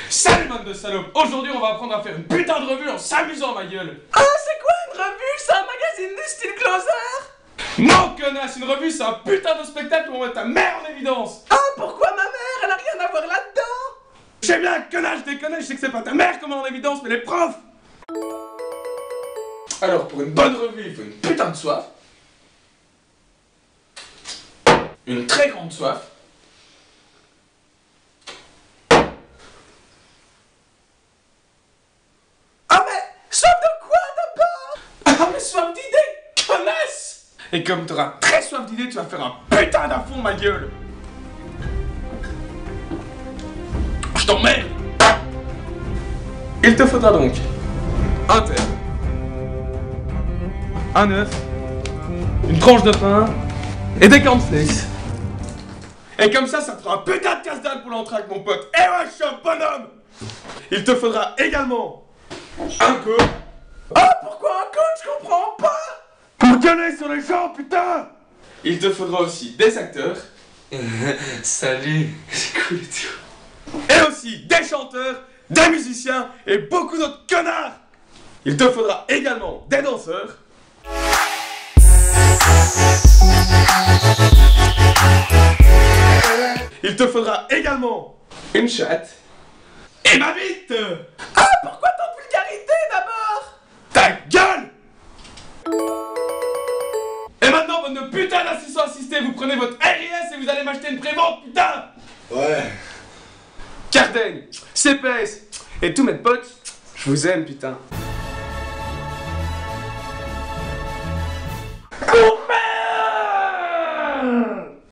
Salut bande de salopes. Aujourd'hui on va apprendre à faire une putain de revue en s'amusant ma gueule. Ah, c'est quoi une revue? C'est un magazine du style Closer? Non connasse, une revue c'est un putain de spectacle où on met ta mère en évidence. Ah, pourquoi ma mère? Elle a rien à voir là-dedans. Je sais bien, connasse, je déconne, je sais que c'est pas ta mère qu'on met en évidence, mais les profs. Alors pour une bonne revue, il faut une putain de soif. Une très grande soif. Ah, mais soif de quoi d'abord? Ah mais soif d'idées, connasse. Et comme t'auras très soif d'idées, tu vas faire un putain d'affond ma gueule. Je t'emmerde. Il te faudra donc un terme, un œuf, une tranche de pain et des cornflakes. Et comme ça te fera un putain de casse-dalle pour l'entraque mon pote. Eh ouais, je suis un bonhomme. Il te faudra également un coup. Ah, pourquoi un coach? Je comprends pas. Pour gueuler sur les gens, putain. Il te faudra aussi des acteurs. Salut, c'est cool et tout. Et aussi des chanteurs, des musiciens et beaucoup d'autres connards. Il te faudra également des danseurs. Il te faudra également une chatte et ma bite. Ah, pourquoi tant de vulgarité d'abord? Ta gueule. Et maintenant, bonne de putain d'assistants assistés, vous prenez votre RIS et vous allez m'acheter une prévente, putain. Ouais. Carden, CPS et tous mes potes, je vous aime, putain.